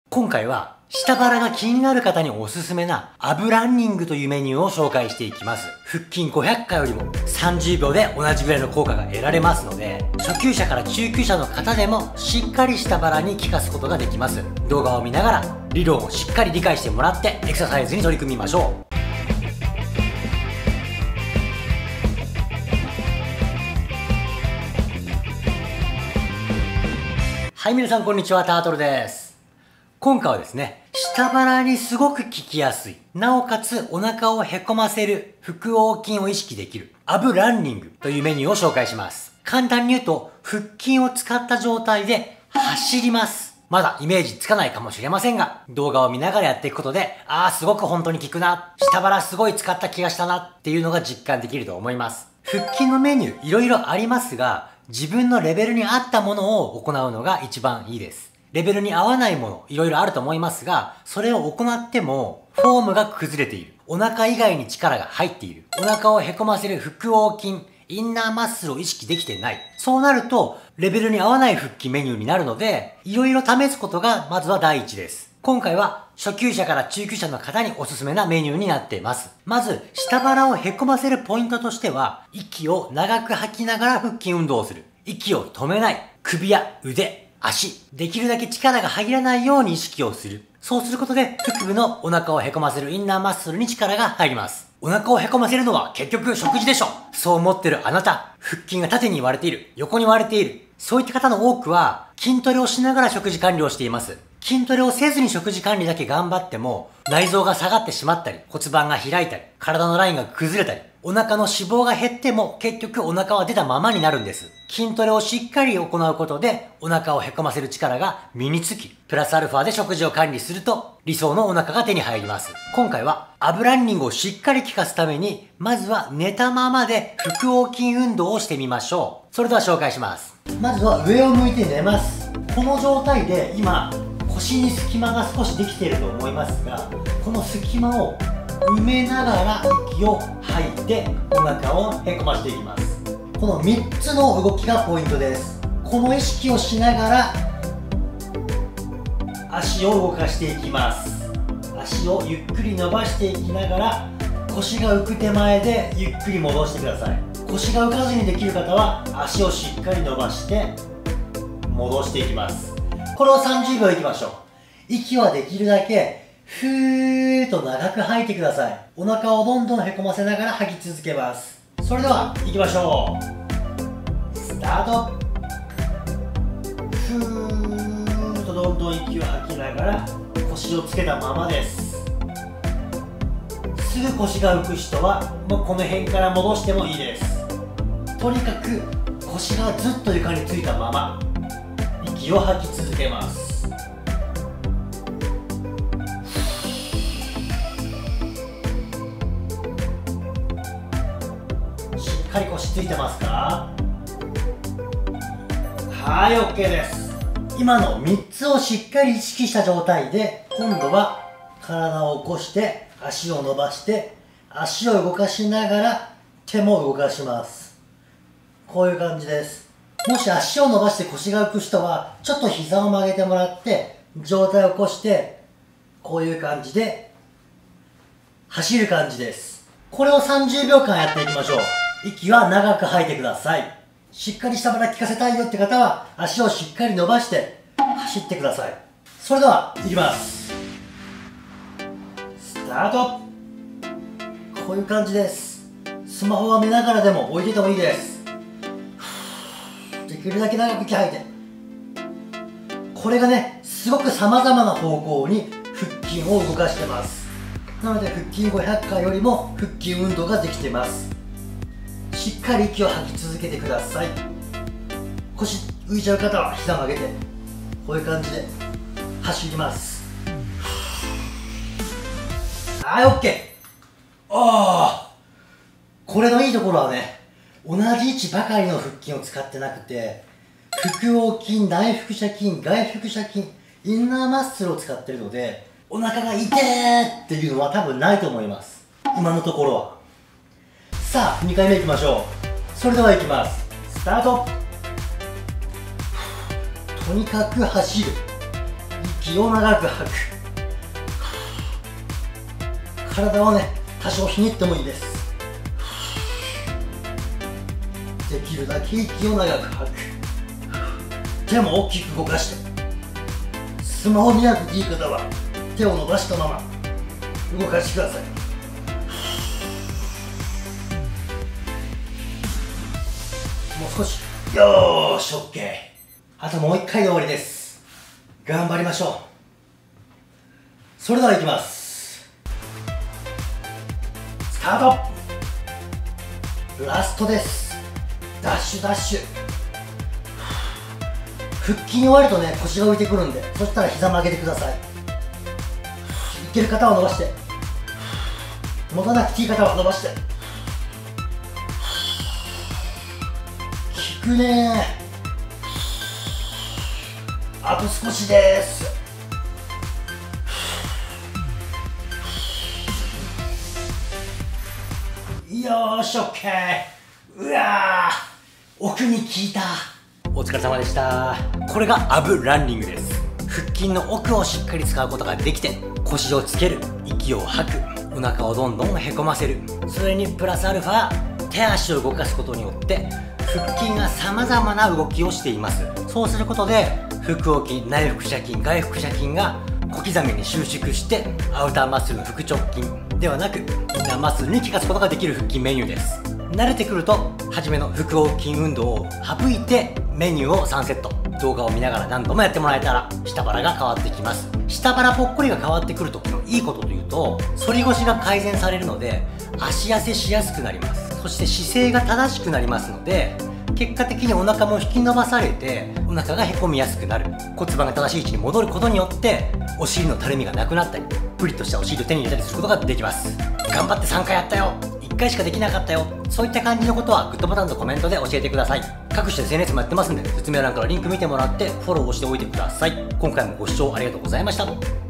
今回は下腹が気になる方におすすめなアブランニングというメニューを紹介していきます。腹筋500回よりも30秒で同じぐらいの効果が得られますので、初級者から中級者の方でもしっかり下腹に効かすことができます。動画を見ながら理論をしっかり理解してもらってエクササイズに取り組みましょう。はい、皆さんこんにちは、タートルです。今回はですね、下腹にすごく効きやすい、なおかつお腹をへこませる腹横筋を意識できるアブランニングというメニューを紹介します。簡単に言うと、腹筋を使った状態で走ります。まだイメージつかないかもしれませんが、動画を見ながらやっていくことで、すごく本当に効くな、下腹すごい使った気がしたなっていうのが実感できると思います。腹筋のメニューいろいろありますが、自分のレベルに合ったものを行うのが一番いいです。レベルに合わないもの、いろいろあると思いますが、それを行っても、フォームが崩れている。お腹以外に力が入っている。お腹をへこませる腹横筋、インナーマッスルを意識できてない。そうなると、レベルに合わない腹筋メニューになるので、いろいろ試すことがまずは第一です。今回は初級者から中級者の方におすすめなメニューになっています。まず、下腹をへこませるポイントとしては、息を長く吐きながら腹筋運動をする。息を止めない。首や腕、足、できるだけ力が入らないように意識をする。そうすることで、腹部のお腹をへこませるインナーマッスルに力が入ります。お腹をへこませるのは結局食事でしょ。そう思ってるあなた、腹筋が縦に割れている、横に割れている。そういった方の多くは、筋トレをしながら食事管理をしています。筋トレをせずに食事管理だけ頑張っても、内臓が下がってしまったり、骨盤が開いたり、体のラインが崩れたり、お腹の脂肪が減っても結局お腹は出たままになるんです。筋トレをしっかり行うことでお腹をへこませる力が身につき、プラスアルファで食事を管理すると理想のお腹が手に入ります。今回はアブランニングをしっかり効かすために、まずは寝たままで腹横筋運動をしてみましょう。それでは紹介します。まずは上を向いて寝ます。この状態で今、腰に隙間が少しできていると思いますが、この隙間を埋めながら息を吐いてお腹をへこましていきます。この3つの動きがポイントです。この意識をしながら足を動かしていきます。足をゆっくり伸ばしていきながら腰が浮く手前でゆっくり戻してください。腰が浮かずにできる方は足をしっかり伸ばして戻していきます。これを30秒いきましょう。息はできるだけふーっと長く吐いてください。お腹をどんどんへこませながら吐き続けます。それでは行きましょう。スタート。ふーっとどんどん息を吐きながら腰をつけたままです。すぐ腰が浮く人はもうこの辺から戻してもいいです。とにかく腰がずっと床についたまま息を吐き続けます。しっかり腰ついてますか？はい、 OK です。今の3つをしっかり意識した状態で、今度は体を起こして足を伸ばして足を動かしながら手も動かします。こういう感じです。もし足を伸ばして腰が浮く人はちょっと膝を曲げてもらって上体を起こしてこういう感じで走る感じです。これを30秒間やっていきましょう。息は長く吐いてください。しっかり下腹効かせたいよって方は足をしっかり伸ばして走ってください。それではいきます。スタート。こういう感じです。スマホは見ながらでも置いててもいいです。できるだけ長く息吐いて、これがねすごく様々な方向に腹筋を動かしてます。なので腹筋500回よりも腹筋運動ができてます。しっかり息を吐き続けてください。腰浮いちゃう方は膝曲げてこういう感じで走ります。はい、 OK。 これのいいところはね、同じ位置ばかりの腹筋を使ってなくて、腹横筋、内腹斜筋、外腹斜筋、インナーマッスルを使ってるので、お腹が痛ーっていうのは多分ないと思います、今のところは。さあ2回目いきましょう。それではいきます。スタート。とにかく走る。息息を長く吐く。体をね、多少ひねってもいいです。できるだけ息を長く吐く。手も大きく動かして、スマホ見なくていい方は手を伸ばしたまま動かしてください。もう少し。よーし OK。 あともう1回で終わりです。頑張りましょう。それではいきます。スタート。ラストです。ダッシュダッシュ。腹筋に終わるとね、腰が浮いてくるんで、そしたら膝曲げてください。いける方は伸ばして、持たなくていい方は伸ばして。効くねー。あと少しです。よーし OK。 うわー、奥に効いた。お疲れ様でした。これがアブランニングです。腹筋の奥をしっかり使うことができて、腰をつける、息を吐く、お腹をどんどんへこませる、それにプラスアルファ手足を動かすことによって腹筋がさまざまな動きをしています。そうすることで腹横筋、内腹斜筋、外腹斜筋が小刻みに収縮して、アウターマッスルの腹直筋ではなくインナーマッスルに効かすことができる腹筋メニューです。慣れてくると初めの腹横筋運動を省いてメニューを3セット、動画を見ながら何度もやってもらえたら下腹が変わってきます。下腹ぽっこりが変わってくる時のいいことというと、反り腰が改善されるので足痩せしやすくなります。そして姿勢が正しくなりますので、結果的にお腹も引き伸ばされてお腹がへこみやすくなる。骨盤が正しい位置に戻ることによってお尻のたるみがなくなったり、プリッとしたお尻を手に入れたりすることができます。頑張って3回やったよ、1回しかできなかったよ、そういった感じのことはグッドボタンとコメントで教えてください。各種 SNS もやってますんで、説明欄からリンク見てもらってフォローをしておいてください。今回もご視聴ありがとうございました。